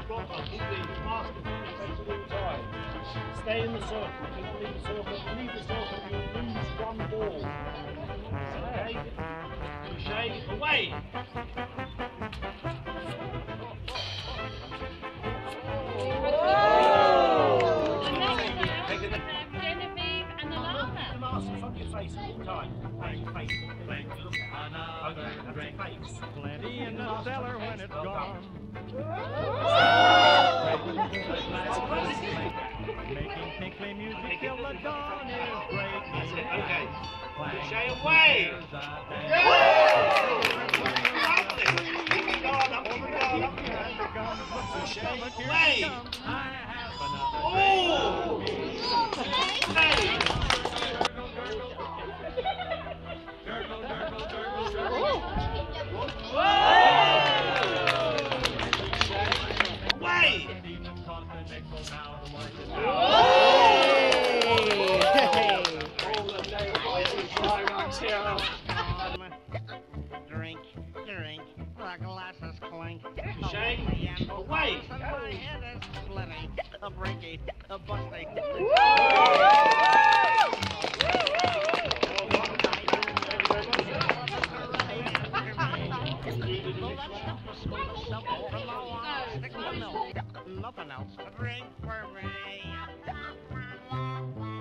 proper, master face all the time. Stay in the circle, don't leave the circle. Leave the circle, you'll lose one ball. Okay? Crochet, away! Face all the time. Face. Another drink. Plenty in the cellar when it's gone. Making tinkly music till the dawn is breaking. That's it, okay. Crochet away! Crochet away! Oh! Hey! Drink, the glasses clink. Shake, away! My head is splitting, a breaky, a busting. Nothing else to drink for me.